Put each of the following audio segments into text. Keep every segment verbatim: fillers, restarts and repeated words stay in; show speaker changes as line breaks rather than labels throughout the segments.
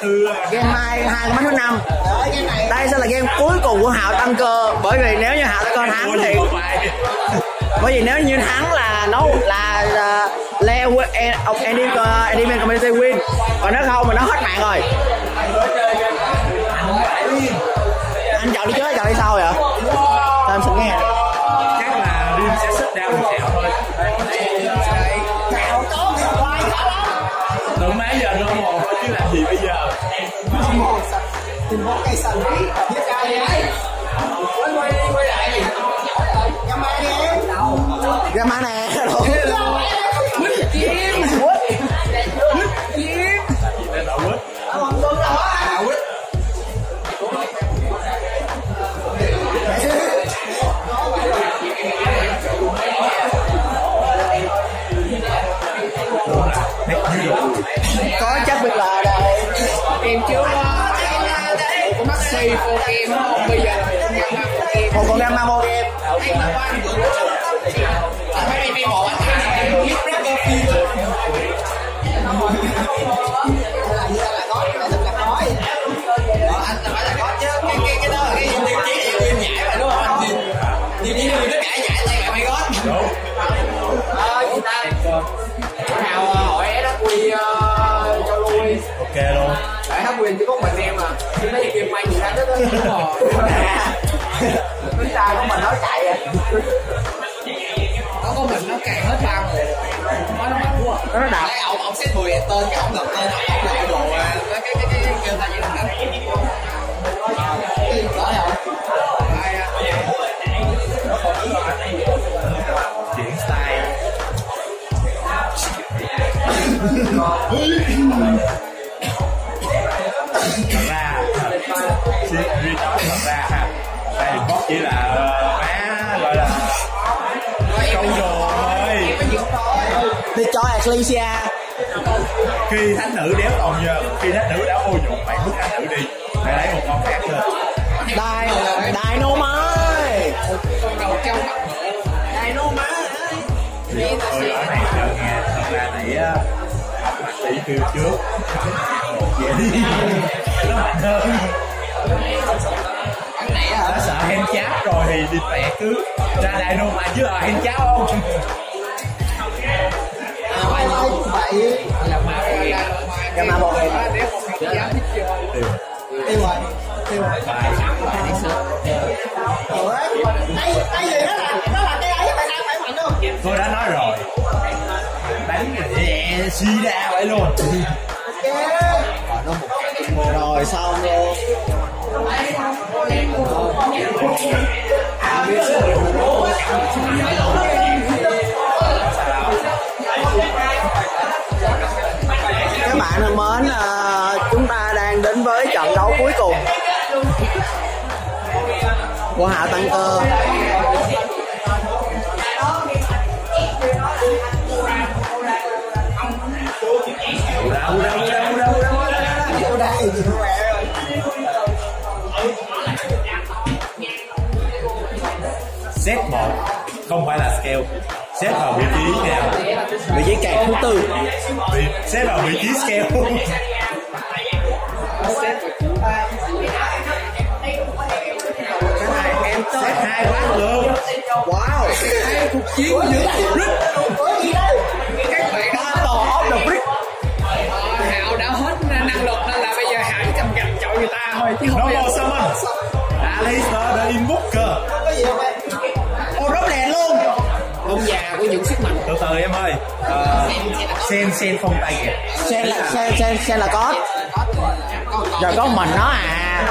Game hai, hai cái thứ năm. Đây sẽ là game cuối cùng của Hào tăng cơ. Bởi vì nếu như Hào tăng cơ thắng thì bởi vì nếu như thắng là nó là uh, Leo of Enderman Community win. Còn nếu không mà nó hết mạng rồi. Anh chọn đi trước hay chọn đi sau vậy? Sao em sợ nghe?
Chắc là Rim sẽ sit down một sẹo thôi. Tưởng má giờ nó một thôi chứ làm gì bây giờ.
Tìm một cây sần đi, giết ai đi ấy. Quay quay đi, quay lại đi. Gamma đi em.
Gamma nè.
Quýt chim. Quýt. Quýt chim.
Quýt.
Không đúng đâu á. Quýt.
Có chắc biết là đây.
Em trước á. Có mắc xì vô game không? Bây giờ
một con gamma vô game.
Mấy mấy bộ anh thả biết rất là phi luôn. Là như là có là thật là nói. Anh là phải là có chứ. Cái cái cái đó là cái tiêu chí tiêu nhảy mà đúng không anh? Tiêu chí tiêu tất cả nhảy tay lại mày gót.
Đúng.
Ờ chị ta. Nào hỏi ét hát quy cho lui.
Ok luôn.
Tại hát quyền chỉ có mình em à. Chứ mấy game may gì ra hết đó. Đúng rồi. Tính ra của mình nói chạy à. Nó có mình nó càng hết ba người. Nó nó mạnh quá.
Nó đạp.
Ông ông xét mười tên cái ông lật tên ông lại đồ cái cái cái cái kêu ta vậy là đó không? Ai à?
Chuyển style. Thật ra Rick nói thật ra ha, đây Bob chỉ là má gọi là câu đồ thôi.
Đi cho Ecclesia.
Khi thánh nữ đéo còn giờ, khi thánh nữ đã vô dụng, mày bước thánh nữ đi, mày lấy một con khác lên.
Đài Dynamite.
Con đầu trong mặt Dynamite.
Ôi ở này chờ nghe, thật ra nãy á học mặt tỷ phiêu trước một dễ đi nó mạnh hơn. Đã sợ hen cháp rồi thì đi mẹ cứ ra đại nô mà chứ ở hen cháp không.
Vậy là mà
Gamma vô game.
nếu một không dám thích chơi
Tiêu
tiêu rồi tiêu rồi
bài
rồi đấy cái gì đó là đó là cái ấy phải ăn phải mạnh không?
tôi đã nói rồi, đánh nhẹ suy ra vậy luôn.
Rồi xong luôn. Các bạn thân mến, uh, chúng ta đang đến với trận đấu cuối cùng của Hạo tăng cơ.
Đâu đâu đâu đâu đâu
đây
set một không phải là scale, set vào vị trí nào,
Vị trí kẹt thứ tư.
vị set vào vị trí scale. Set hai phát luôn.
Wow.
hai cuộc chiến giữa Rick các bạn
Battle of the Brick.
Hạo đã hết năng lực nên là bây giờ Hạo chỉ cầm gạch chọi người ta thôi chứ không
No
bao
more
giờ
summon. Alistair the Invoker.
Ô rốt đèn luôn.
ông già của những sức mạnh.
Từ từ em ơi. Ờ, sen sen không tay kìa.
Sen là sen sen sen là có. Rồi có mình nó à.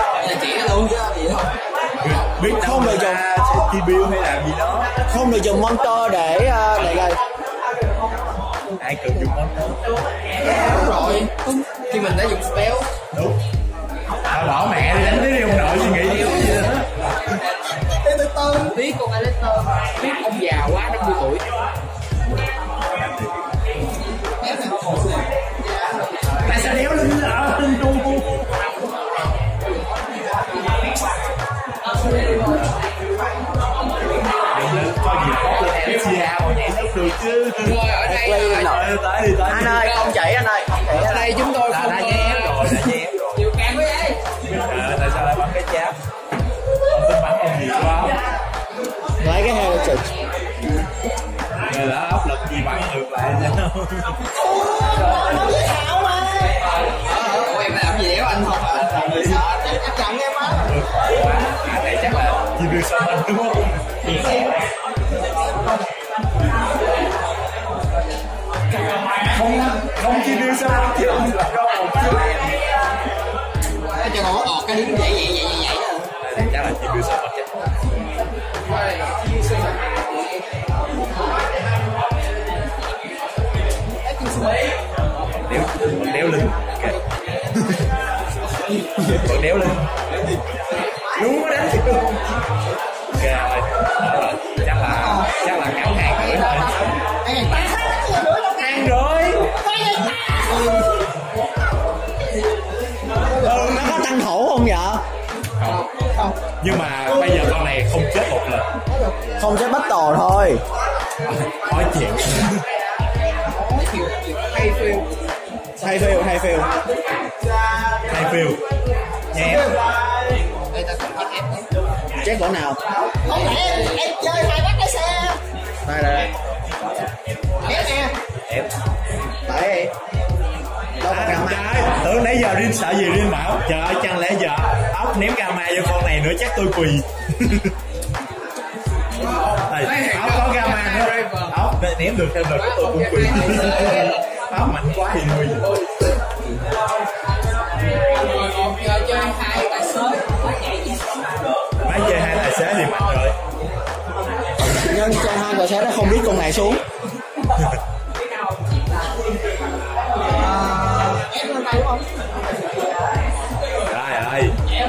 Biết
Không được dùng
T build hay làm gì đó.
không được dùng monster để uh, để đây.
Ai cần dùng monster.
Đúng rồi, khi mình đã dùng spell.
Đúng. Tao bỏ mẹ đi đánh tới đi ông nội suy nghĩ gì đó.
Từ từ biết con Alistair biết ông già quá năm mươi tuổi.
Tại sao đéo lên lỡ lên tu. Có gì tốt lên ép xê a mà nhảy nước được chứ.
Rồi ở đây
Tới đi tới.
Anh ơi không chỉ anh ơi không chỉ
ở đây chúng tôi không
Đã nhé rồi, đã nhé rồi. rồi.
Chắc chắn em á.
Cái này chắc là chỉ đưa sao mình đúng không? Không không chỉ đưa sao chứ không là đâu một chứ.
Cái cho nó ọt cái đứng vậy vậy vậy vậy vậy.
Chắc là chỉ đưa sao mình chắc. Đéo đéo lưng. Còn đéo lưng. Đúng có đánh chưa? Ok rồi. Chắc là chắc là cắn hàng nữa rồi. Hàng rồi.
Ừ, nó có tăng thủ không vậy?
Không. Không. Nhưng mà bây giờ con này không chết một lần.
Không chết bắt tồ thôi.
Nói chuyện.
Hay phiêu.
Hay phiêu, hay phiêu.
Hay phiêu. Nha em.
Đây ta còn chết em.
Chết chỗ nào?
Không lẽ em, em chơi hai bác cái xe.
Đây đây.
Em nè.
Em.
Đấy. Đâu
À,
có cam
trời, tưởng nãy giờ Rin sợ gì Rin bảo trời ơi chẳng lẽ giờ ốc ném gamma cho con này nữa chắc tôi quỳ. Thầy, ốc có gamma nữa ốc ném được thêm rồi tôi cũng quỳ. Ốc mạnh quá thì nuôi.
Giờ chơi hai tài xế.
Máy chơi hai tài xế thì mạnh rồi.
Nhưng chơi hai tài xế nó không biết con này xuống.
Em lên tay đúng không?
Trời ơi.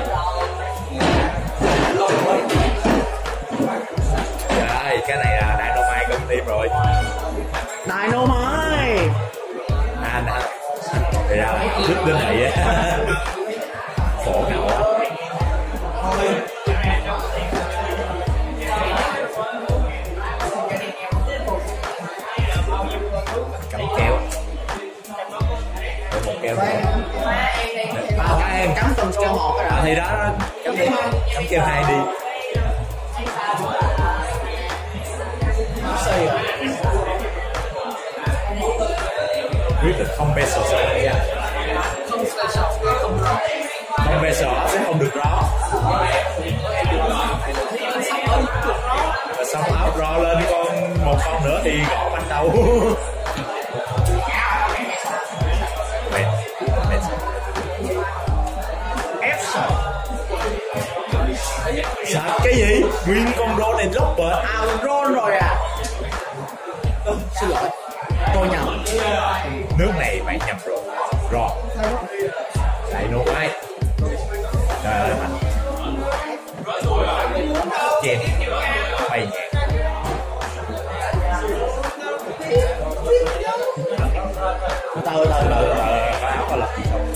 Trời ơi, cái này là Dynamite công team rồi.
Dynamite.
À, nè. Thì ra là đứt đến vậy á. Khổ não á. Cắm kéo. Một kéo nữa.
À, em cắm từng kêu một cái
À,
rồi.
thì đó, đó. Cắm, đi. Cắm kêu hai đi. Quyết định không peso sẽ nha. Không peso sẽ không được rõ. Và xong áo ro lên con một con nữa thì gõ banh đầu. Sạch cái gì? Nguyên con rô này lốc bệt.
À, roll rồi à? Ừ, xin lỗi. Tôi nhầm.
Nước này bạn nhầm rồi. Rồi. Lại nô ai. Trời ơi mạnh. Chèn. Bay nhạc.
Từ từ từ từ.
Có áo có lập gì không?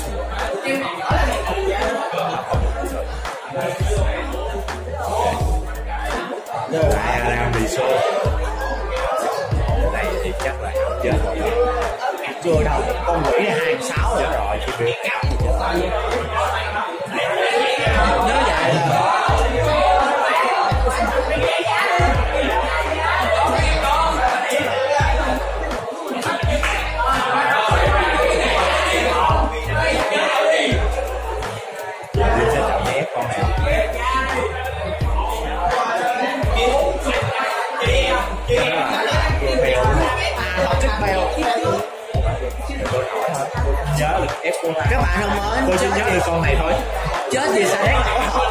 Lại đang bị số. Cái này thì chắc là không chết rồi đó.
Chưa đâu, con quỷ này hai sáu rồi.
Chết rồi, chỉ biết cắt thì chết rồi.
Nhớ vậy là
Đi sẽ chọn ép con này.
à, lọt cái bèo.
Nhớ được ép con này.
Các bạn không mới
Tôi chỉ nhớ được con này thôi.
chết gì sao đấy nổ thật.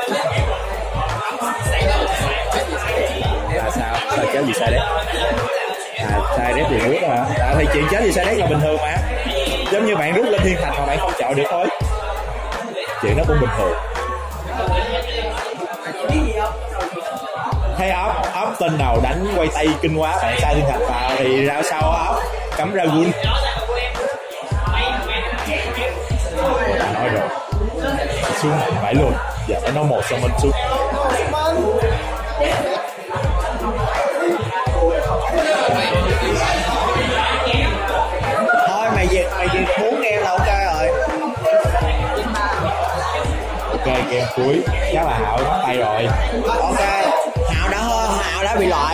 Là sao? Sao chết gì sai đấy? À, sai đét thì nước hả? À, thì chuyện chết gì sai đét là bình thường mà. Giống như bạn rút lên thiên thành mà bạn không chọn được thôi. Chuyện đó cũng bình thường. Thấy ốc, ốc tên nào đánh quay tay kinh quá bạn sai thiên thành vào thì ra sau ốc cắm ra gun. Đã nói rồi. Xuống phải luôn. Giờ phải nói một xong mình xuống.
Thôi mày về mày về muốn em là ok rồi.
Ok game cuối chắc là Hảo bắt tay rồi.
Ok, Hào đã Hào đã bị loại